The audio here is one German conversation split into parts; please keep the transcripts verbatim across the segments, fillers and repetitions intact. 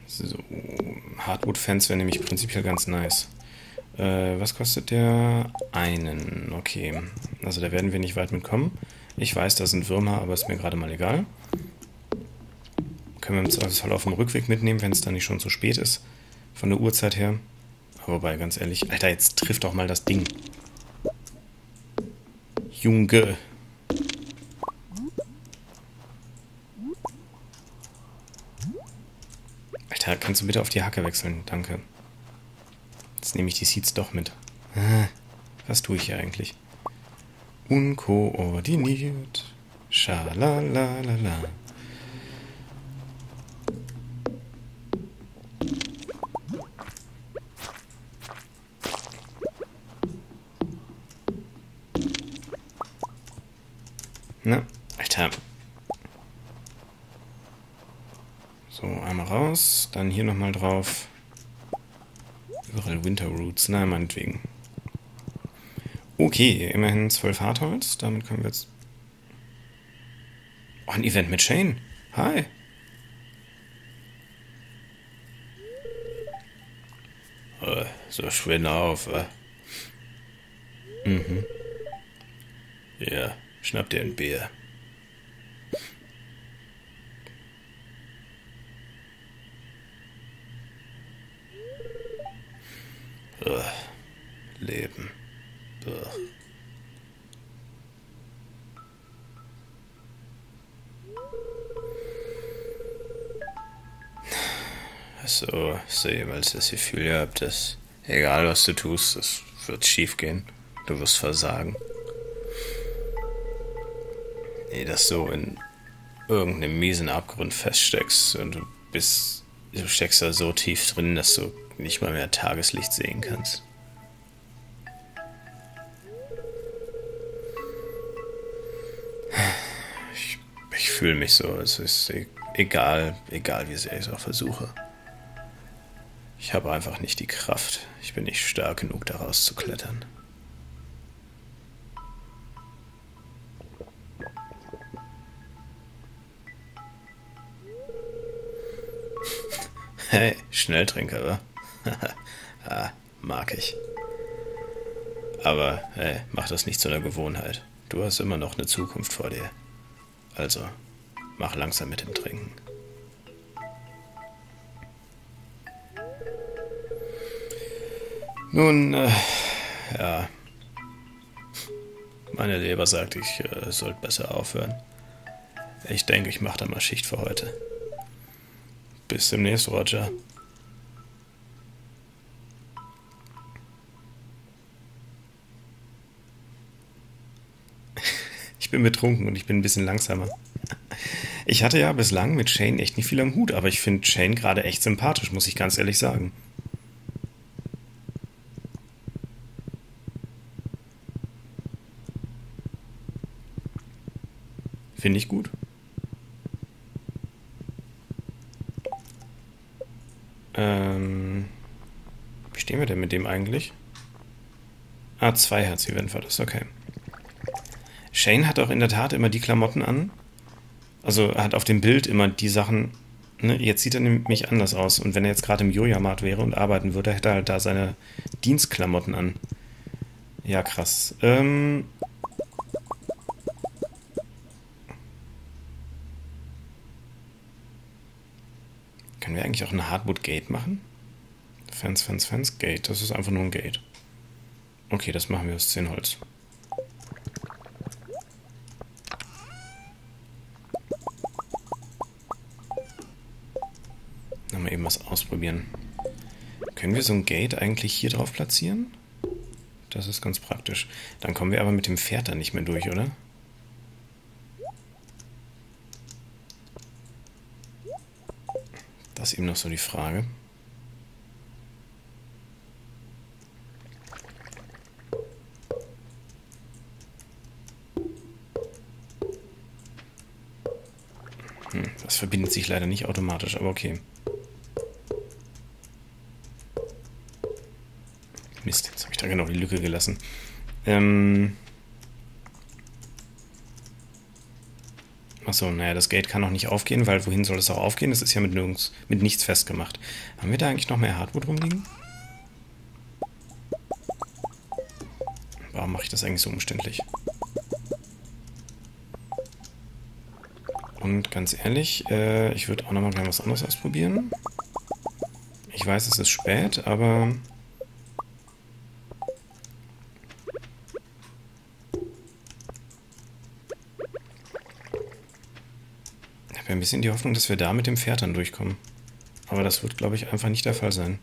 So, Hardwood-Fans wäre nämlich prinzipiell ganz nice. Äh, was kostet der? Einen, okay. Also da werden wir nicht weit mitkommen. Ich weiß, da sind Würmer, aber ist mir gerade mal egal. Können wir im Zweifelsfall auf dem Rückweg mitnehmen, wenn es dann nicht schon zu spät ist. Von der Uhrzeit her. Aber wobei, ganz ehrlich, Alter, jetzt trifft doch mal das Ding. Junge. Alter, kannst du bitte auf die Hacke wechseln? Danke. Jetzt nehme ich die Seeds doch mit. Was tue ich hier eigentlich? Unkoordiniert. Schalalalala. Na, Alter. So, einmal raus. Dann hier nochmal drauf. Überall Winter Roots. Na, meinetwegen. Okay, immerhin zwölf Hartholz. Damit können wir jetzt... Oh, ein Event mit Shane. Hi. Oh, so schön auf, äh. Mhm. Ja, schnapp dir ein Bier. Oh, Leben. Oh. So, so jemals das Gefühl gehabt, dass egal was du tust, es wird schief gehen. Du wirst versagen. Nee, dass du in irgendeinem miesen Abgrund feststeckst und du bist, du steckst da so tief drin, dass du nicht mal mehr Tageslicht sehen kannst. Ich, ich fühle mich so, es ist egal, egal wie sehr ich es auch versuche. Ich habe einfach nicht die Kraft. Ich bin nicht stark genug, da rauszuklettern. Hey, Schnelltrinker, wa? Ah, mag ich. Aber, hey, mach das nicht zu einer Gewohnheit. Du hast immer noch eine Zukunft vor dir. Also, mach langsam mit dem Trinken. Nun, äh, ja. Meine Leber sagt, ich äh, sollte besser aufhören. Ich denke, ich mache da mal Schicht für heute. Bis demnächst, Roger. Ich bin betrunken und ich bin ein bisschen langsamer. Ich hatte ja bislang mit Shane echt nicht viel am Hut, aber ich finde Shane gerade echt sympathisch, muss ich ganz ehrlich sagen. Finde ich gut. Ähm, wie stehen wir denn mit dem eigentlich? Ah, zwei Herz-Event war das, okay. Shane hat auch in der Tat immer die Klamotten an. Also er hat auf dem Bild immer die Sachen... Ne, jetzt sieht er nämlich anders aus. Und wenn er jetzt gerade im Jojamat wäre und arbeiten würde, hätte er halt da seine Dienstklamotten an. Ja, krass. Ähm... Können wir eigentlich auch ein Hardwood Gate machen? Fans, Fans, Fans, Gate. Das ist einfach nur ein Gate. Okay, das machen wir aus zehn Holz. Dann mal eben was ausprobieren. Können wir so ein Gate eigentlich hier drauf platzieren? Das ist ganz praktisch. Dann kommen wir aber mit dem Pferd da nicht mehr durch, oder? Das ist eben noch so die Frage. Hm, das verbindet sich leider nicht automatisch, aber okay. Mist, jetzt habe ich da genau die Lücke gelassen. Ähm Achso, naja, das Gate kann noch nicht aufgehen, weil wohin soll es auch aufgehen? Das ist ja mit, nirgends, mit nichts festgemacht. Haben wir da eigentlich noch mehr Hardwood rumliegen? Warum mache ich das eigentlich so umständlich? Und ganz ehrlich, äh, ich würde auch nochmal gerne was anderes ausprobieren. Ich weiß, es ist spät, aber... Ich habe ein bisschen die Hoffnung, dass wir da mit dem Pferd dann durchkommen. Aber das wird, glaube ich, einfach nicht der Fall sein.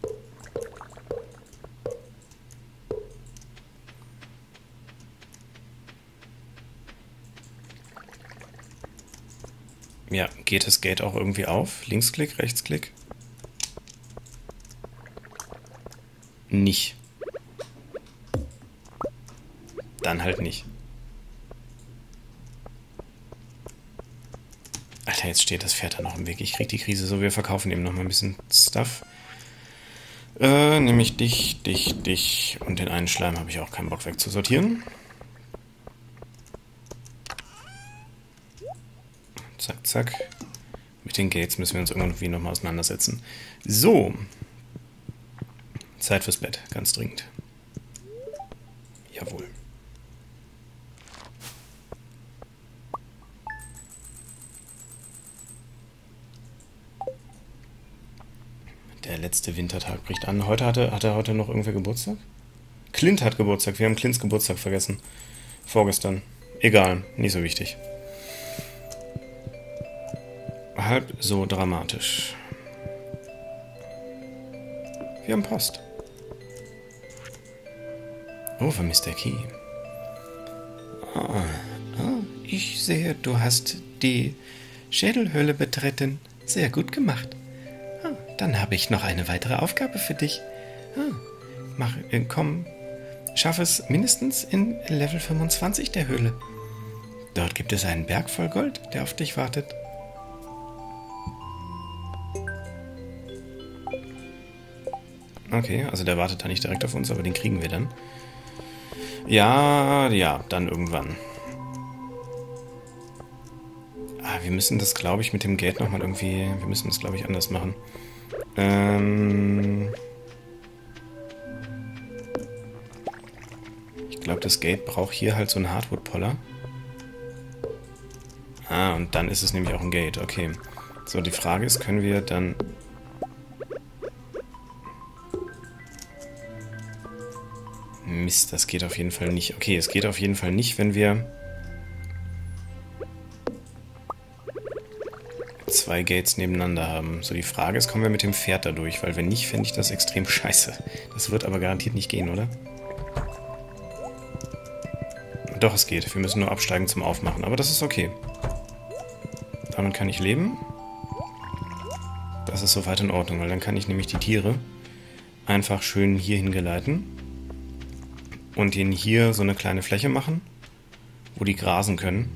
Ja, geht das Gate auch irgendwie auf? Linksklick, Rechtsklick? Nicht. Dann halt nicht. Alter, jetzt steht das Pferd da noch im Weg. Ich krieg die Krise so, wir verkaufen ihm noch mal ein bisschen Stuff. Äh, nämlich dich, dich, dich und den einen Schleim habe ich auch keinen Bock wegzusortieren. Zack, zack. Mit den Gates müssen wir uns irgendwie nochmal auseinandersetzen. So. Zeit fürs Bett, ganz dringend. Jawohl. Der letzte Wintertag bricht an. Heute hatte, hatte heute noch irgendwer Geburtstag? Clint hat Geburtstag. Wir haben Clints Geburtstag vergessen. Vorgestern. Egal, nicht so wichtig. Halb so dramatisch. Wir haben Post. Oh, von Mister Key. Ah, ah, ich sehe, du hast die Schädelhöhle betreten. Sehr gut gemacht. Ah, dann habe ich noch eine weitere Aufgabe für dich. Ah, mach, äh, komm, schaff es mindestens in Level fünfundzwanzig der Höhle. Dort gibt es einen Berg voll Gold, der auf dich wartet. Okay, also der wartet da nicht direkt auf uns, aber den kriegen wir dann. Ja, ja, dann irgendwann. Ah, wir müssen das, glaube ich, mit dem Gate nochmal irgendwie... Wir müssen das, glaube ich, anders machen. Ähm... Ich glaube, das Gate braucht hier halt so einen Hardwood-Poller. Ah, und dann ist es nämlich auch ein Gate, okay. So, die Frage ist, können wir dann... Mist, das geht auf jeden Fall nicht. Okay, es geht auf jeden Fall nicht, wenn wir zwei Gates nebeneinander haben. So, die Frage ist, kommen wir mit dem Pferd da durch? Weil wenn nicht, fände ich das extrem scheiße. Das wird aber garantiert nicht gehen, oder? Doch, es geht. Wir müssen nur absteigen zum Aufmachen. Aber das ist okay. Damit kann ich leben. Das ist soweit in Ordnung, weil dann kann ich nämlich die Tiere einfach schön hier hingeleiten. Und ihnen hier so eine kleine Fläche machen, wo die grasen können.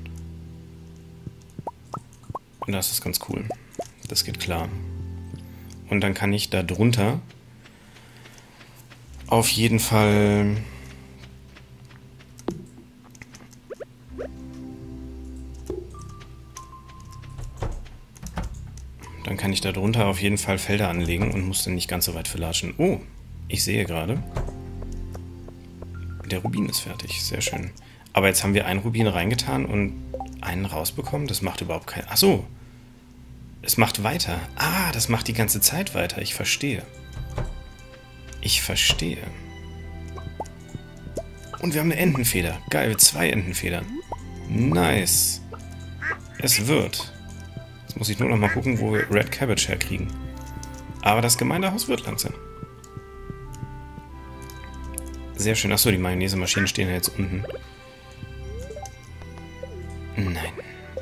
Und das ist ganz cool. Das geht klar. Und dann kann ich da drunter auf jeden Fall dann kann ich da drunter auf jeden Fall Felder anlegen und muss dann nicht ganz so weit verlatschen. Oh, ich sehe gerade, der Rubin ist fertig. Sehr schön. Aber jetzt haben wir einen Rubin reingetan und einen rausbekommen. Das macht überhaupt keinen... Ach so. Es macht weiter. Ah, das macht die ganze Zeit weiter. Ich verstehe. Ich verstehe. Und wir haben eine Entenfeder. Geil, zwei Entenfedern. Nice. Es wird. Jetzt muss ich nur noch mal gucken, wo wir Red Cabbage herkriegen. Aber das Gemeindehaus wird langsam. Sehr schön. Achso, die Mayonnaise-Maschinen stehen ja jetzt unten. Nein.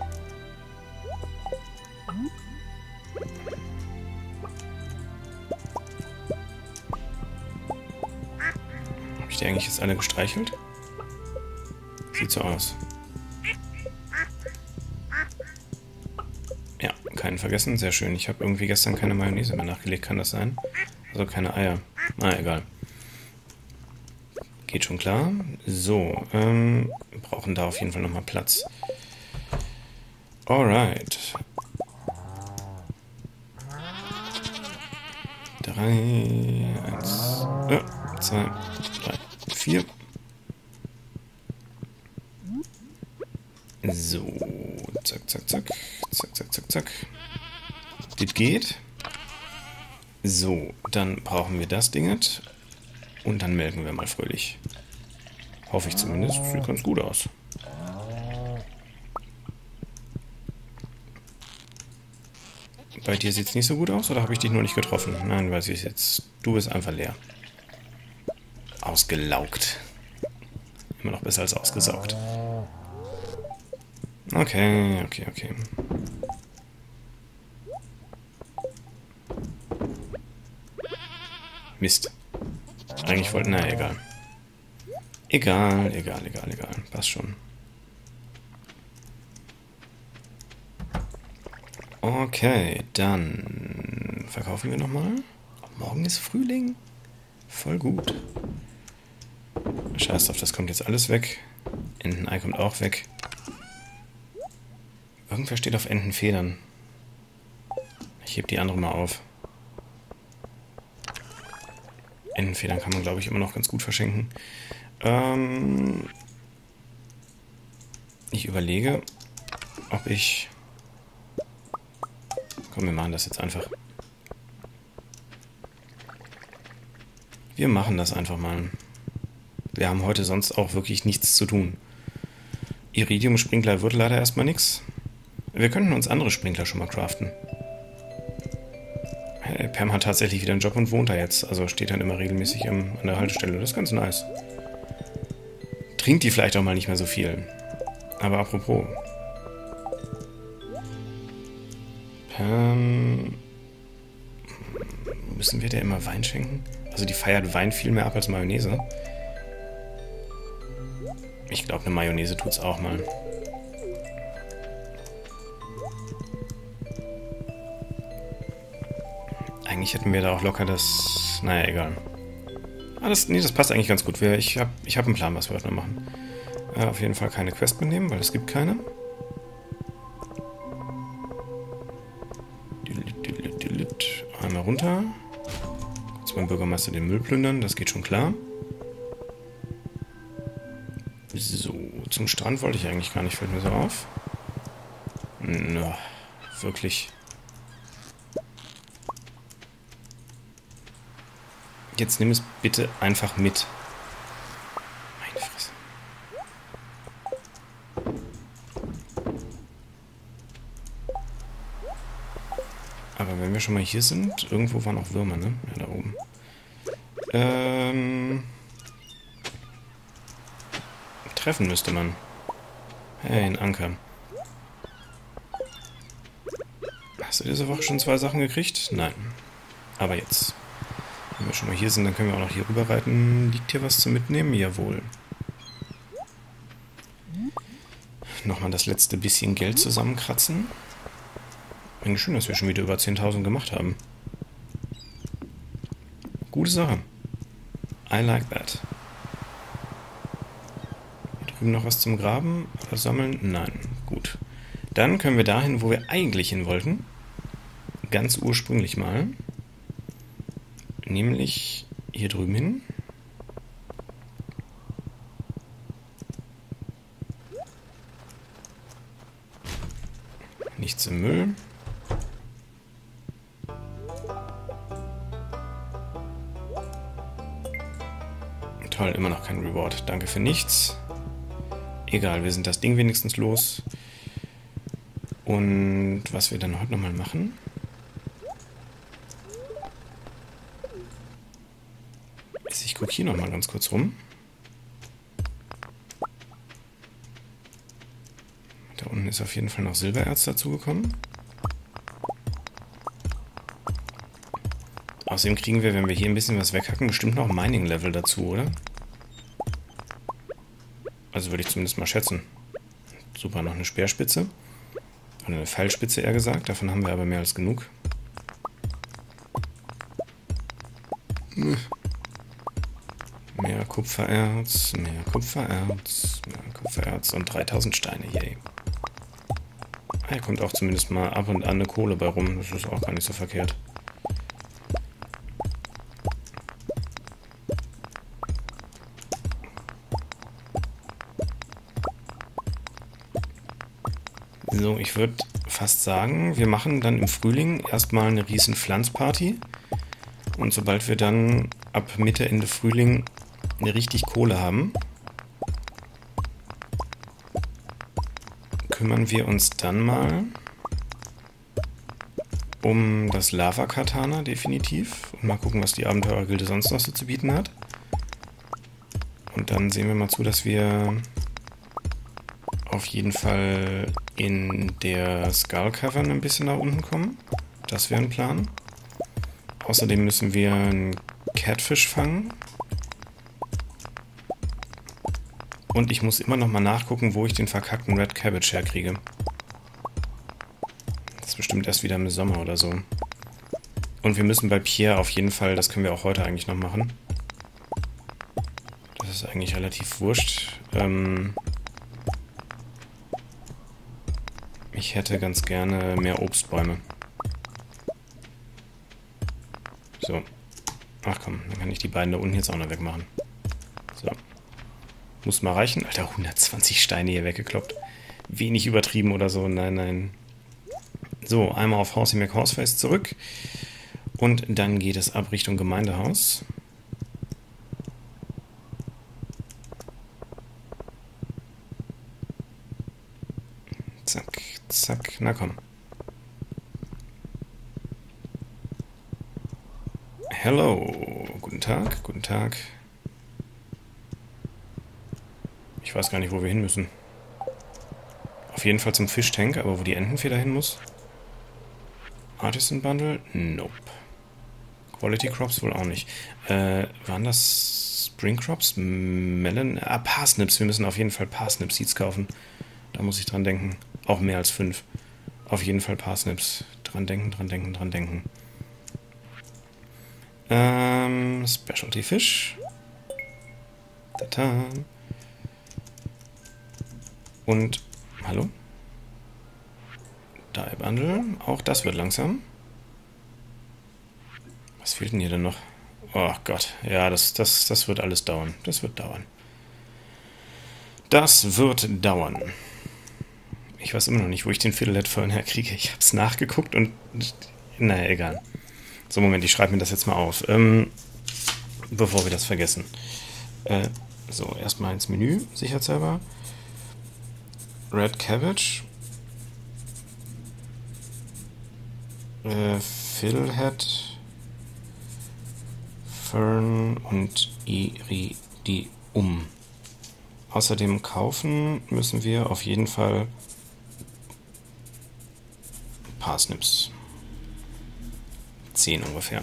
Habe ich die eigentlich jetzt alle gestreichelt? Sieht so aus. Ja, keinen vergessen. Sehr schön. Ich habe irgendwie gestern keine Mayonnaise mehr nachgelegt. Kann das sein? Also keine Eier. Na, egal. Geht schon klar. So, ähm, wir brauchen da auf jeden Fall nochmal Platz. Alright. Drei, eins, äh, zwei, drei, vier. So, zack, zack, zack, zack, zack, zack, zack. Das geht. So, dann brauchen wir das Ding und dann melken wir mal fröhlich. Hoffe ich zumindest. Sieht ganz gut aus. Bei dir sieht es nicht so gut aus, oder habe ich dich nur nicht getroffen? Nein, weiß ich jetzt. Du bist einfach leer. Ausgelaugt. Immer noch besser als ausgesaugt. Okay, okay, okay. Mist. Eigentlich wollten... Na, egal. Egal, egal, egal, egal. Passt schon. Okay, dann verkaufen wir nochmal. Morgen ist Frühling. Voll gut. Scheiß drauf, das kommt jetzt alles weg. Entenei kommt auch weg. Irgendwer steht auf Entenfedern. Ich heb die andere mal auf. Entenfedern kann man, glaube ich, immer noch ganz gut verschenken. Ähm ich überlege, ob ich... Komm, wir machen das jetzt einfach. Wir machen das einfach mal. Wir haben heute sonst auch wirklich nichts zu tun. Iridium-Sprinkler wird leider erstmal nichts. Wir könnten uns andere Sprinkler schon mal craften. Hey, Pam hat tatsächlich wieder einen Job und wohnt da jetzt. Also steht dann immer regelmäßig am, an der Haltestelle. Das ist ganz nice. Trinkt die vielleicht auch mal nicht mehr so viel. Aber apropos. Pam... Müssen wir der immer Wein schenken? Also die feiert Wein viel mehr ab als Mayonnaise. Ich glaube, eine Mayonnaise tut's auch mal. Eigentlich hätten wir da auch locker das... Naja, egal. Ah, das, nee, das passt eigentlich ganz gut. Wir, ich habe ich hab einen Plan, was wir heute noch machen. Äh, auf jeden Fall keine Quest mitnehmen, weil es gibt keine. Einmal runter. Kurz beim Bürgermeister den Müll plündern, das geht schon klar. So, zum Strand wollte ich eigentlich gar nicht, fällt mir so auf. Na, wirklich... Jetzt nimm es bitte einfach mit. Meine Fresse. Aber wenn wir schon mal hier sind, irgendwo waren auch Würmer, ne? Ja, da oben. Ähm... Treffen müsste man. Hey, ein Anker. Hast du diese Woche schon zwei Sachen gekriegt? Nein. Aber jetzt. Wenn wir schon mal hier sind, dann können wir auch noch hier rüber reiten. Liegt hier was zu mitnehmen? Jawohl. Nochmal das letzte bisschen Geld zusammenkratzen. Eigentlich schön, dass wir schon wieder über zehntausend gemacht haben. Gute Sache. I like that. Hier drüben noch was zum Graben oder sammeln? Nein. Gut. Dann können wir dahin, wo wir eigentlich hin wollten. Ganz ursprünglich mal. Nämlich hier drüben hin. Nichts im Müll. Toll, immer noch kein Reward. Danke für nichts. Egal, wir sind das Ding wenigstens los. Und was wir dann heute nochmal machen... Ich gucke hier nochmal ganz kurz rum. Da unten ist auf jeden Fall noch Silbererz dazugekommen. Außerdem kriegen wir, wenn wir hier ein bisschen was weghacken, bestimmt noch Mining-Level dazu, oder? Also würde ich zumindest mal schätzen. Super, noch eine Speerspitze. Oder eine Pfeilspitze eher gesagt. Davon haben wir aber mehr als genug. Mehr Kupfererz, mehr Kupfererz, mehr Kupfererz und dreitausend Steine, yay. Hier kommt auch zumindest mal ab und an eine Kohle bei rum. Das ist auch gar nicht so verkehrt. So, ich würde fast sagen, wir machen dann im Frühling erstmal eine riesen Pflanzparty. Und sobald wir dann ab Mitte, Ende Frühling eine richtig Kohle haben, kümmern wir uns dann mal um das Lava-Katana definitiv. Und mal gucken, was die Abenteurergilde sonst noch so zu bieten hat. Und dann sehen wir mal zu, dass wir auf jeden Fall in der Skull Cavern ein bisschen nach unten kommen. Das wäre ein Plan. Außerdem müssen wir einen Catfish fangen. Und ich muss immer noch mal nachgucken, wo ich den verkackten Red Cabbage herkriege. Das ist bestimmt erst wieder im Sommer oder so. Und wir müssen bei Pierre auf jeden Fall, das können wir auch heute eigentlich noch machen. Das ist eigentlich relativ wurscht. Ähm ich hätte ganz gerne mehr Obstbäume. So. Ach komm, dann kann ich die beiden da unten jetzt auch noch wegmachen. So. Muss mal reichen. Alter, hundertzwanzig Steine hier weggekloppt. Wenig übertrieben oder so. Nein, nein. So, einmal auf Horsey McHorseface zurück. Und dann geht es ab Richtung Gemeindehaus. Zack, zack. Na komm. Hello. Guten Tag, guten Tag. Ich weiß gar nicht, wo wir hin müssen. Auf jeden Fall zum Fischtank, aber wo die Entenfeder hin muss? Artisan Bundle? Nope. Quality Crops wohl auch nicht. Äh, waren das Spring Crops? Melon? Ah, Parsnips. Wir müssen auf jeden Fall Parsnip Seeds kaufen. Da muss ich dran denken. Auch mehr als fünf. Auf jeden Fall Parsnips. Dran denken, dran denken, dran denken. Ähm, Specialty Fish. Tata. Und, hallo? Dye Bundle. Auch das wird langsam. Was fehlt denn hier denn noch? Oh Gott. Ja, das, das, das wird alles dauern. Das wird dauern. Das wird dauern. Ich weiß immer noch nicht, wo ich den Fiddlehead Fern herkriege. Ich habe es nachgeguckt und... Naja, egal. So, Moment, ich schreibe mir das jetzt mal auf. Ähm, bevor wir das vergessen. Äh, so, erstmal ins Menü, sicherheitshalber. Red Cabbage. Äh, Fiddlehead. Fern und Iridium. Außerdem kaufen müssen wir auf jeden Fall Parsnips. zehn ungefähr.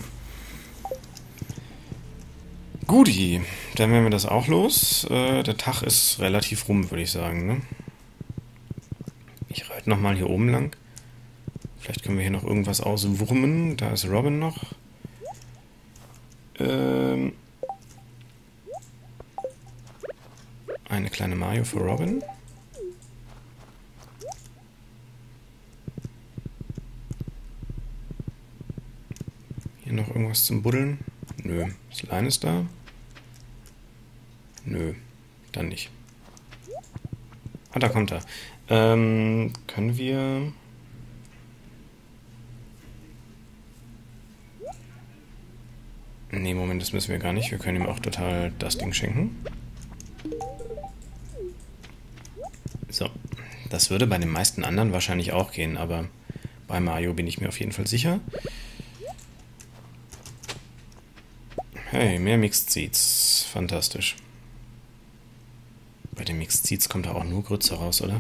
Guti, dann werden wir das auch los. Äh, der Tag ist relativ rum, würde ich sagen. Ne? Ich reite nochmal hier oben lang. Vielleicht können wir hier noch irgendwas auswurmen. Da ist Robin noch. Ähm, eine kleine Mayo für Robin. Hier noch irgendwas zum Buddeln? Nö. Slime ist da? Nö. Dann nicht. Ah, da kommt er. Ähm, können wir... Nee, Moment, das müssen wir gar nicht. Wir können ihm auch total das Ding schenken. So. Das würde bei den meisten anderen wahrscheinlich auch gehen, aber bei Mario bin ich mir auf jeden Fall sicher. Hey, mehr Mixed Seeds. Fantastisch. Bei den Mixed Seeds kommt da auch nur Grütze raus, oder?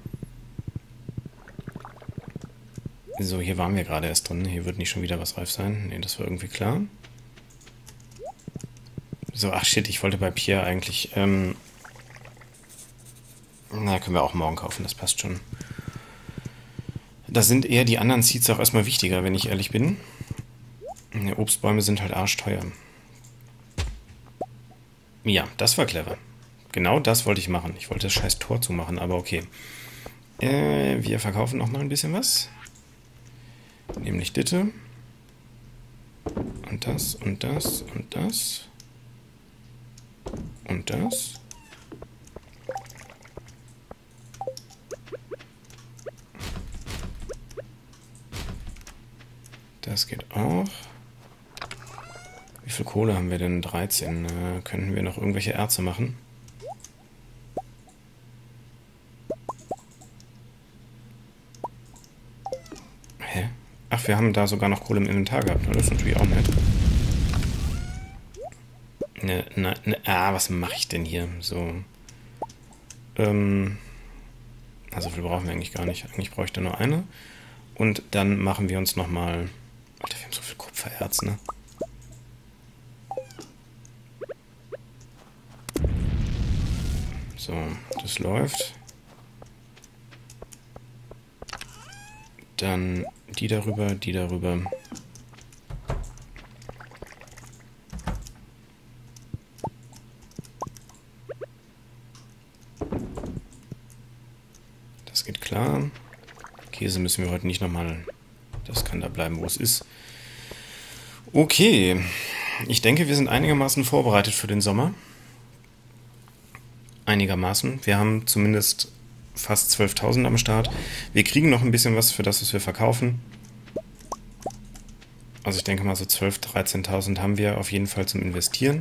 So, hier waren wir gerade erst drin. Hier wird nicht schon wieder was reif sein. Ne, das war irgendwie klar. So, ach shit, ich wollte bei Pierre eigentlich... Ähm, na, können wir auch morgen kaufen, das passt schon. Da sind eher die anderen Seeds auch erstmal wichtiger, wenn ich ehrlich bin. Die Obstbäume sind halt arschteuer. Ja, das war clever. Genau das wollte ich machen. Ich wollte das scheiß Tor zumachen, aber okay. Äh, wir verkaufen noch mal ein bisschen was. Nämlich Ditte. Und das und das und das. Und das. Das geht auch. Wie viel Kohle haben wir denn? dreizehn. Äh, könnten wir noch irgendwelche Erze machen? Hä? Ach, wir haben da sogar noch Kohle im Inventar gehabt. Das ist natürlich auch nett. Ne, ne, ne, ah, was mache ich denn hier? So. Ähm. Also viel brauchen wir eigentlich gar nicht. Eigentlich brauche ich da nur eine. Und dann machen wir uns nochmal... Alter, wir haben so viel Kupfererz, ne? So, das läuft. Dann die darüber, die darüber. Das geht klar. Käse müssen wir heute nicht nochmal... Das kann da bleiben, wo es ist. Okay. Ich denke, wir sind einigermaßen vorbereitet für den Sommer. Einigermaßen. Wir haben zumindest fast zwölftausend am Start. Wir kriegen noch ein bisschen was für das, was wir verkaufen. Also ich denke mal so zwölftausend, dreizehntausend haben wir auf jeden Fall zum Investieren.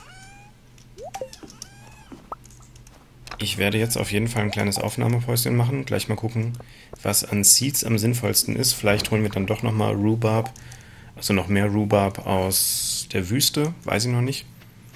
Ich werde jetzt auf jeden Fall ein kleines Aufnahmepäuschen machen. Gleich mal gucken, was an Seeds am sinnvollsten ist. Vielleicht holen wir dann doch nochmal Rhubarb, also noch mehr Rhubarb aus der Wüste. Weiß ich noch nicht.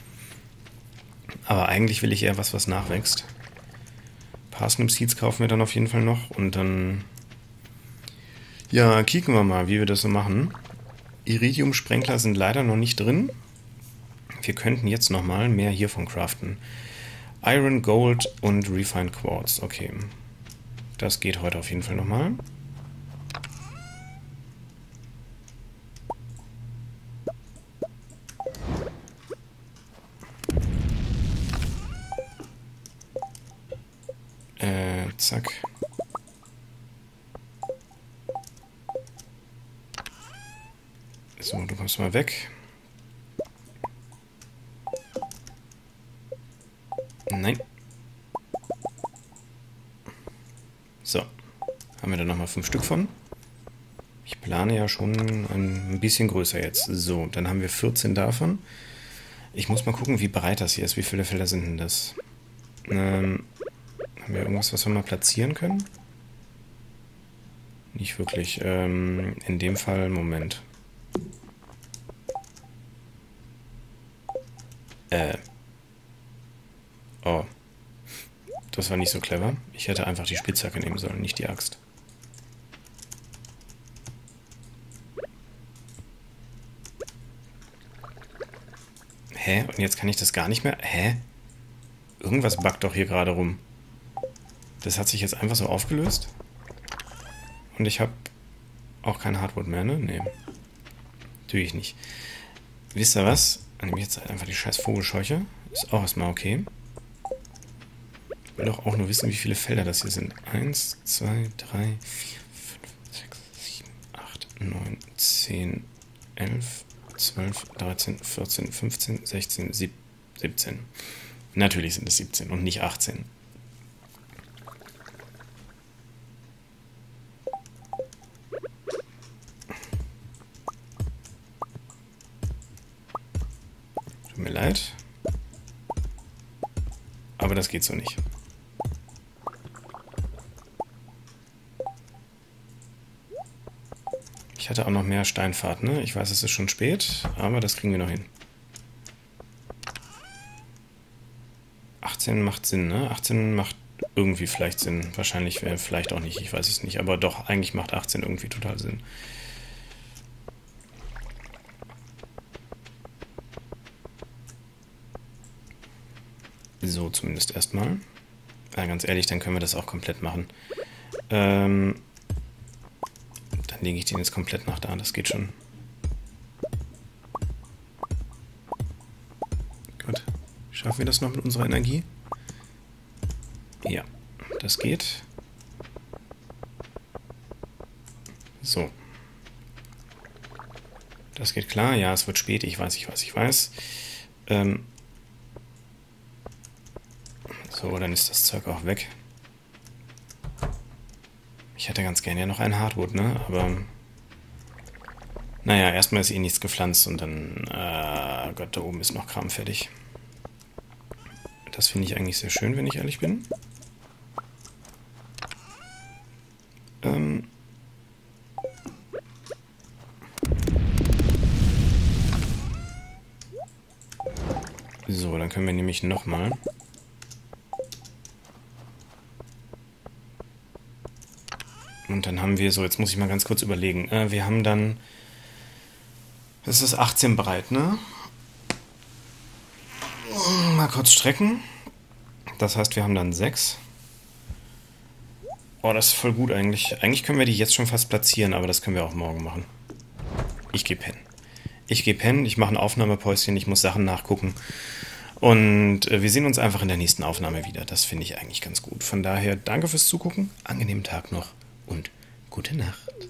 Aber eigentlich will ich eher was, was nachwächst. Parsnip Seeds kaufen wir dann auf jeden Fall noch. Und dann, ja, kicken wir mal, wie wir das so machen. Iridium-Sprenkler sind leider noch nicht drin. Wir könnten jetzt nochmal mehr hiervon craften. Iron, Gold und Refined Quartz. Okay. Das geht heute auf jeden Fall nochmal. Äh, zack. So, du kommst mal weg. Nein. So. Haben wir da nochmal fünf Stück von. Ich plane ja schon ein bisschen größer jetzt. So, dann haben wir vierzehn davon. Ich muss mal gucken, wie breit das hier ist. Wie viele Felder sind denn das? Ähm, haben wir irgendwas, was wir mal platzieren können? Nicht wirklich. Ähm, in dem Fall, Moment. Äh. Oh. Das war nicht so clever. Ich hätte einfach die Spitzhacke nehmen sollen, nicht die Axt. Hä? Und jetzt kann ich das gar nicht mehr... Hä? Irgendwas buggt doch hier gerade rum. Das hat sich jetzt einfach so aufgelöst. Und ich habe auch kein Hardwood mehr, ne? Nee. Natürlich nicht. Wisst ihr was? Dann nehme ich jetzt einfach die scheiß Vogelscheuche. Ist auch erstmal okay. Ich will doch auch nur wissen, wie viele Felder das hier sind. eins, zwei, drei, vier, fünf, sechs, sieben, acht, neun, zehn, elf, zwölf, dreizehn, vierzehn, fünfzehn, sechzehn, siebzehn. Natürlich sind es siebzehn und nicht achtzehn. Tut mir leid. Aber das geht so nicht. Ich hatte auch noch mehr Steinfahrt, ne? Ich weiß, es ist schon spät, aber das kriegen wir noch hin. achtzehn macht Sinn, ne? achtzehn macht irgendwie vielleicht Sinn. Wahrscheinlich, äh, vielleicht auch nicht, ich weiß es nicht. Aber doch, eigentlich macht achtzehn irgendwie total Sinn. So, zumindest erstmal. Ja, ganz ehrlich, dann können wir das auch komplett machen. Ähm... Dann lege ich den jetzt komplett nach da, das geht schon. Gut. Schaffen wir das noch mit unserer Energie? Ja, das geht. So. Das geht klar. Ja, es wird spät. Ich weiß, ich weiß, ich weiß. Ähm so, dann ist das Zeug auch weg. Ich hätte ganz gerne ja noch ein Hardwood, ne? Aber naja, erstmal ist eh nichts gepflanzt und dann, äh, Gott, da oben ist noch Kram fertig. Das finde ich eigentlich sehr schön, wenn ich ehrlich bin. Ähm so, dann können wir nämlich nochmal. Und dann haben wir so, jetzt muss ich mal ganz kurz überlegen. Äh, wir haben dann, das ist achtzehn breit, ne? Mal kurz strecken. Das heißt, wir haben dann sechs. Oh, das ist voll gut eigentlich. Eigentlich können wir die jetzt schon fast platzieren, aber das können wir auch morgen machen. Ich gehe pennen. Ich gehe pennen, ich mache ein Aufnahmepäuschen, ich muss Sachen nachgucken. Und äh, wir sehen uns einfach in der nächsten Aufnahme wieder. Das finde ich eigentlich ganz gut. Von daher, danke fürs Zugucken, angenehmen Tag noch und gute Nacht.